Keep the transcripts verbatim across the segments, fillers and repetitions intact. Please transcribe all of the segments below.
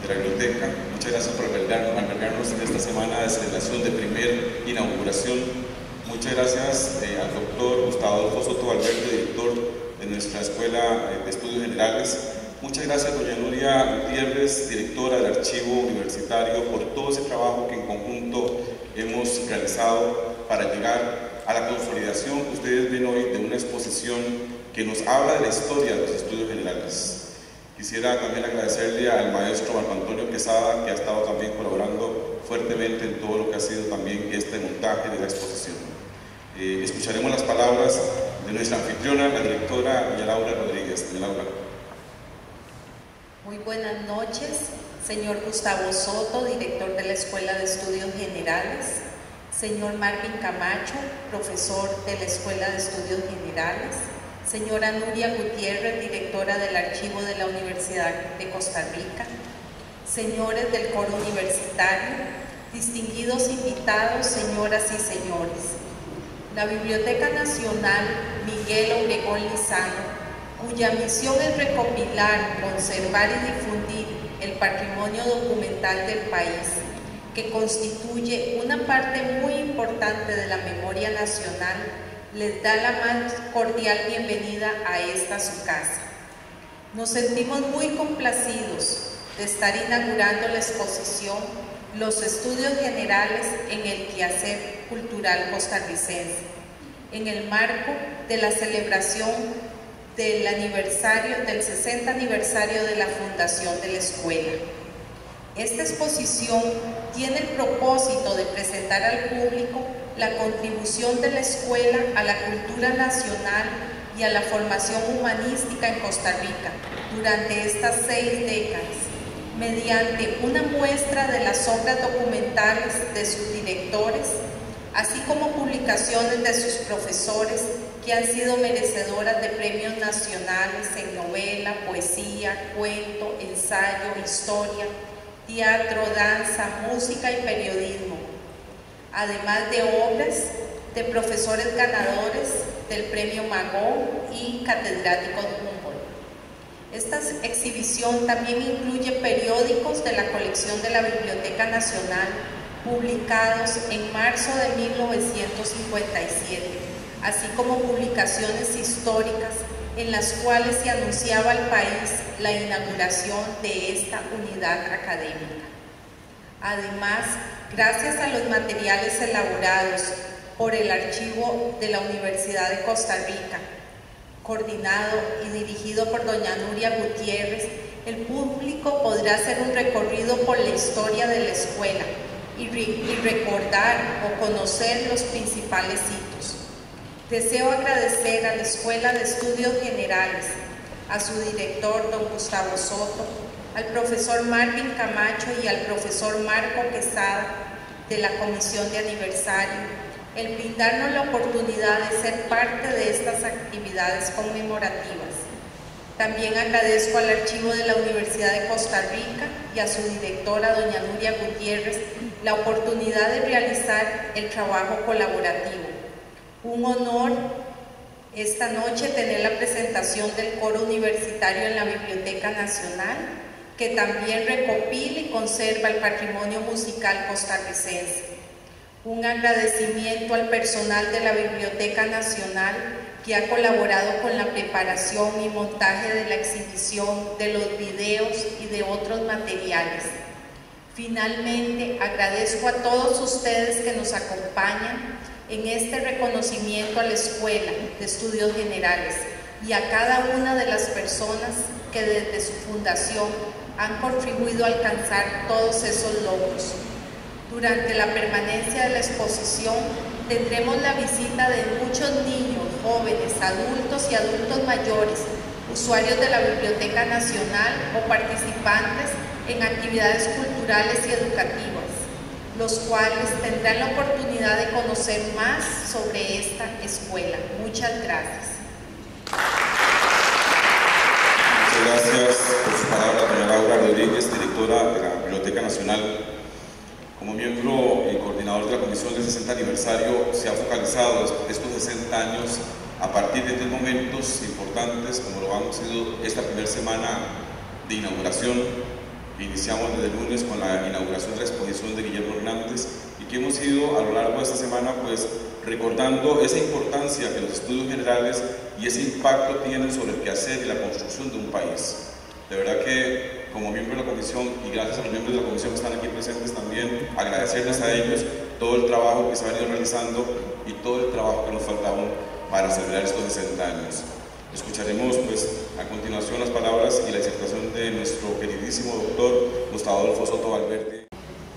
de la biblioteca. Muchas gracias por albergarnos, albergarnos en esta semana de celebración de primer inauguración. Muchas gracias eh, al doctor Gustavo Soto Valverde, director de nuestra Escuela de Estudios Generales. Muchas gracias doña Nuria Gutiérrez, directora del Archivo Universitario, por todo ese trabajo que en conjunto hemos realizado para llegar a la consolidación que ustedes ven hoy de una exposición que nos habla de la historia de los estudios generales. Quisiera también agradecerle al maestro Marco Antonio Quesada, que ha estado también colaborando fuertemente en todo lo que ha sido también este montaje de la exposición. Eh, escucharemos las palabras de nuestra anfitriona, la directora doña Laura Rodríguez. Doña Laura. Muy buenas noches, señor Gustavo Soto, director de la Escuela de Estudios Generales, señor Marvin Camacho, profesor de la Escuela de Estudios Generales, señora Nuria Gutiérrez, directora del Archivo de la Universidad de Costa Rica, señores del coro universitario, distinguidos invitados, señoras y señores. La Biblioteca Nacional Miguel Obregón Lizano, cuya misión es recopilar, conservar y difundir el patrimonio documental del país, que constituye una parte muy importante de la memoria nacional, les da la más cordial bienvenida a esta su casa. Nos sentimos muy complacidos de estar inaugurando la exposición Los Estudios Generales en el Quehacer Cultural Costarricense, en el marco de la celebración del aniversario, del sesenta aniversario de la fundación de la escuela. Esta exposición tiene el propósito de presentar al público la contribución de la escuela a la cultura nacional y a la formación humanística en Costa Rica durante estas seis décadas, mediante una muestra de las obras documentales de sus directores, así como publicaciones de sus profesores que han sido merecedoras de premios nacionales en novela, poesía, cuento, ensayo, historia, teatro, danza, música y periodismo, además de obras de profesores ganadores del Premio Magón y catedráticos de Humboldt. Esta exhibición también incluye periódicos de la colección de la Biblioteca Nacional publicados en marzo de mil novecientos cincuenta y siete, así como publicaciones históricas en las cuales se anunciaba al país la inauguración de esta unidad académica. Además, gracias a los materiales elaborados por el Archivo de la Universidad de Costa Rica, coordinado y dirigido por doña Nuria Gutiérrez, el público podrá hacer un recorrido por la historia de la escuela y, re y recordar o conocer los principales hitos. Deseo agradecer a la Escuela de Estudios Generales, a su director, don Gustavo Soto, al profesor Marvin Camacho y al profesor Marco Quesada de la Comisión de Aniversario, el brindarnos la oportunidad de ser parte de estas actividades conmemorativas. También agradezco al Archivo de la Universidad de Costa Rica y a su directora, doña Nuria Gutiérrez, la oportunidad de realizar el trabajo colaborativo. Un honor esta noche tener la presentación del coro universitario en la Biblioteca Nacional, que también recopila y conserva el patrimonio musical costarricense. Un agradecimiento al personal de la Biblioteca Nacional que ha colaborado con la preparación y montaje de la exhibición, de los videos y de otros materiales. Finalmente, agradezco a todos ustedes que nos acompañan en este reconocimiento a la Escuela de Estudios Generales y a cada una de las personas que desde su fundación han contribuido a alcanzar todos esos logros. Durante la permanencia de la exposición tendremos la visita de muchos niños, jóvenes, adultos y adultos mayores, usuarios de la Biblioteca Nacional o participantes en actividades culturales y educativas, los cuales tendrán la oportunidad de conocer más sobre esta escuela. Muchas gracias. Muchas gracias por sus palabras, doña Laura Rodríguez, directora de la Biblioteca Nacional. Como miembro y coordinador de la Comisión del sesenta aniversario, se ha focalizado estos sesenta años a partir de tres momentos importantes, como lo han sido esta primera semana de inauguración, iniciamos desde el lunes con la inauguración de la exposición de Guillermo Hernández y que hemos ido a lo largo de esta semana pues recordando esa importancia que los estudios generales y ese impacto tienen sobre el quehacer y la construcción de un país. De verdad que como miembro de la comisión y gracias a los miembros de la comisión que están aquí presentes también, agradecerles a ellos todo el trabajo que se ha venido realizando y todo el trabajo que nos faltaba para celebrar estos sesenta años. Escucharemos pues a continuación las palabras y la disertación de nuestro queridísimo doctor Gustavo Adolfo Soto Valverde.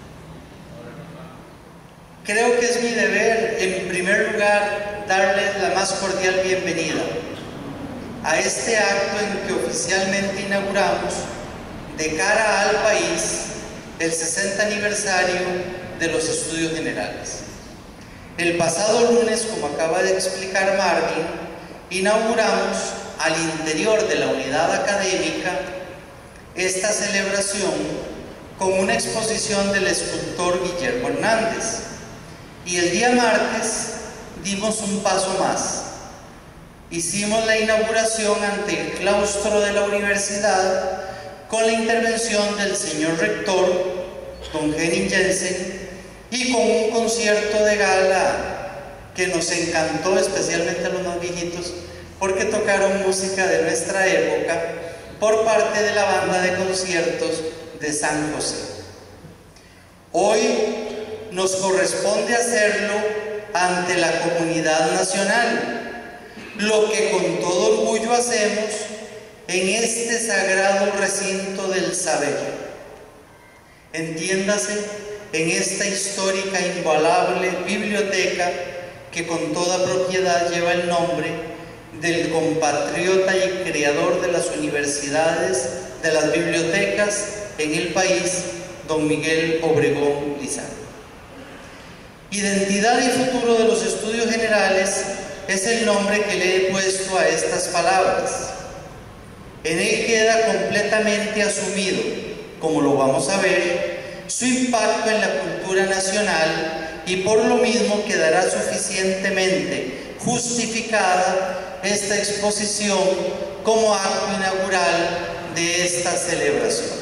Creo que es mi deber, en primer lugar, darles la más cordial bienvenida a este acto en que oficialmente inauguramos, de cara al país, el sesenta aniversario de los estudios generales. El pasado lunes, como acaba de explicar Marvin, inauguramos al interior de la unidad académica esta celebración con una exposición del escultor Guillermo Hernández. Y el día martes dimos un paso más. Hicimos la inauguración ante el claustro de la universidad con la intervención del señor rector, don Henning Jensen, y con un concierto de gala que nos encantó, especialmente a los más viejitos, porque tocaron música de nuestra época por parte de la banda de conciertos de San José. Hoy nos corresponde hacerlo ante la comunidad nacional, lo que con todo orgullo hacemos en este sagrado recinto del saber. Entiéndase, en esta histórica, invaluable biblioteca que con toda propiedad lleva el nombre del compatriota y creador de las universidades, de las bibliotecas en el país, don Miguel Obregón Lizardo. Identidad y futuro de los estudios generales es el nombre que le he puesto a estas palabras. En él queda completamente asumido, como lo vamos a ver, su impacto en la cultura nacional y por lo mismo quedará suficientemente justificada esta exposición como acto inaugural de esta celebración.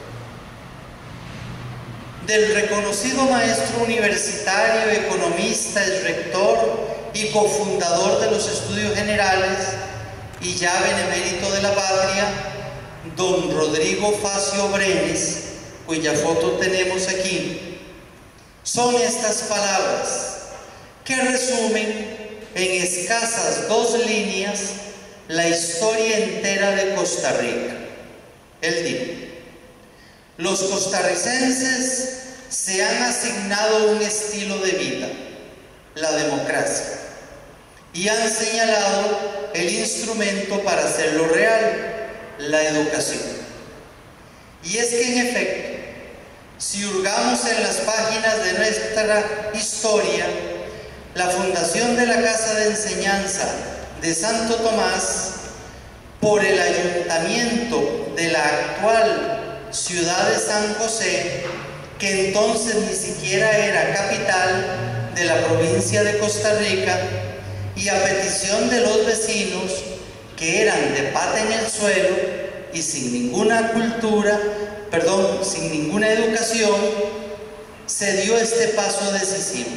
Del reconocido maestro universitario, economista, es rector y cofundador de los estudios generales y ya benemérito de la patria, don Rodrigo Facio Brenes, cuya foto tenemos aquí, son estas palabras que resumen en escasas dos líneas la historia entera de Costa Rica. Él dijo: los costarricenses se han asignado un estilo de vida, la democracia, y han señalado el instrumento para hacerlo real, la educación. Y es que en efecto, si hurgamos en las páginas de nuestra historia, la fundación de la Casa de Enseñanza de Santo Tomás por el ayuntamiento de la actual ciudad de San José, que entonces ni siquiera era capital de la provincia de Costa Rica, y a petición de los vecinos que eran de pata en el suelo y sin ninguna cultura, perdón, sin ninguna educación, se dio este paso decisivo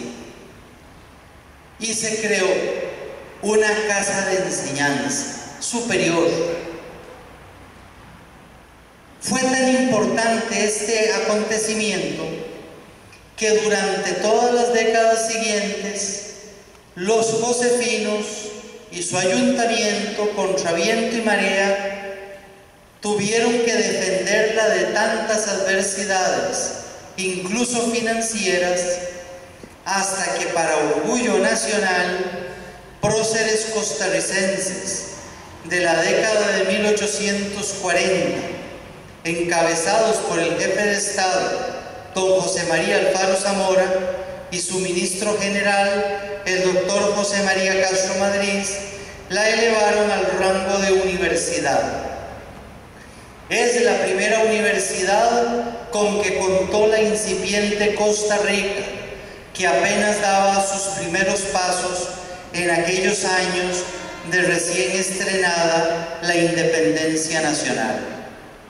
y se creó una casa de enseñanza superior. Fue tan importante este acontecimiento que durante todas las décadas siguientes los josefinos y su ayuntamiento, contra viento y marea, tuvieron que defenderla de tantas adversidades, incluso financieras, hasta que para orgullo nacional, próceres costarricenses de la década de mil ochocientos cuarenta, encabezados por el jefe de Estado, don José María Alfaro Zamora, y su ministro general, el doctor José María Castro Madrid, la elevaron al rango de universidad. Es la primera universidad con que contó la incipiente Costa Rica, que apenas daba sus primeros pasos en aquellos años de recién estrenada la independencia nacional.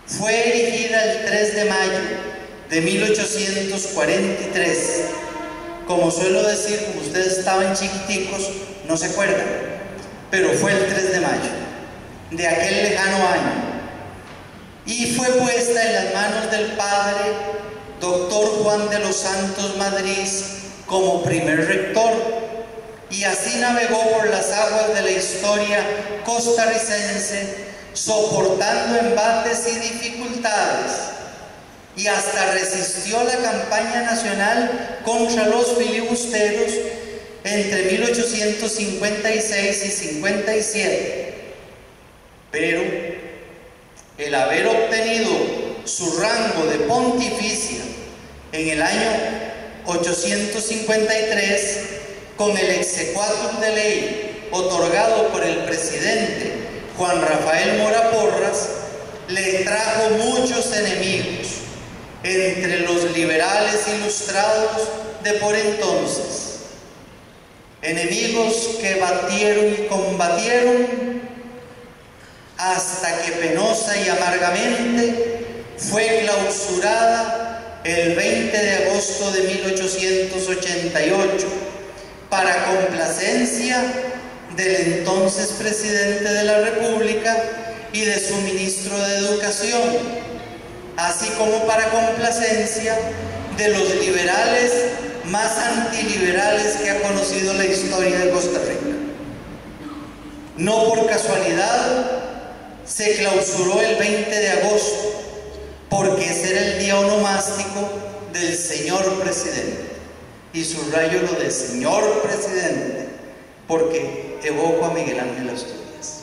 Fue erigida el tres de mayo de mil ochocientos cuarenta y tres. Como suelo decir, como ustedes estaban chiquiticos, no se acuerdan, pero fue el tres de mayo de aquel lejano año. Y fue puesta en las manos del padre doctor Juan de los Santos Madrid como primer rector, y así navegó por las aguas de la historia costarricense, soportando embates y dificultades, y hasta resistió la campaña nacional contra los filibusteros entre mil ochocientos cincuenta y seis y cincuenta y siete. Pero el haber obtenido su rango de pontificia en el año ochocientos cincuenta y tres, con el exequatur de ley otorgado por el presidente Juan Rafael Mora Porras, le trajo muchos enemigos entre los liberales ilustrados de por entonces, enemigos que batieron y combatieron hasta que penosa y amargamente fue clausurada el veinte de agosto de mil ochocientos ochenta y ocho, para complacencia del entonces presidente de la República y de su ministro de Educación, así como para complacencia de los liberales más antiliberales que ha conocido la historia de Costa Rica. No por casualidad se clausuró el veinte de agosto, porque ese era el día onomástico del señor presidente. Y subrayo lo de señor presidente, porque evoco a Miguel Ángel Asturias.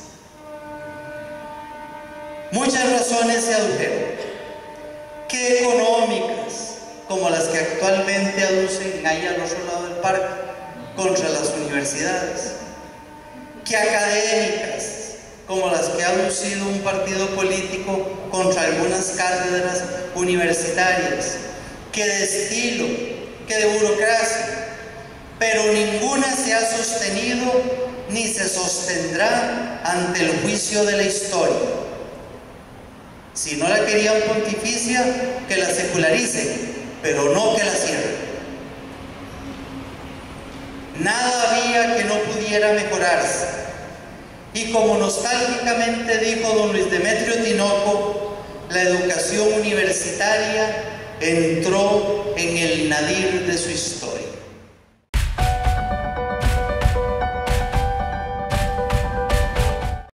Muchas razones se adujeron, que económicas, como las que actualmente aducen ahí al otro lado del parque contra las universidades, que académicas, como las que ha aducido un partido político contra algunas cátedras universitarias, que de estilo, que de burocracia, pero ninguna se ha sostenido ni se sostendrá ante el juicio de la historia. Si no la querían pontificia, que la secularicen, pero no que la cierren. Nada había que no pudiera mejorarse, y como nostálgicamente dijo don Luis Demetrio Tinoco, la educación universitaria entró en el nadir de su historia.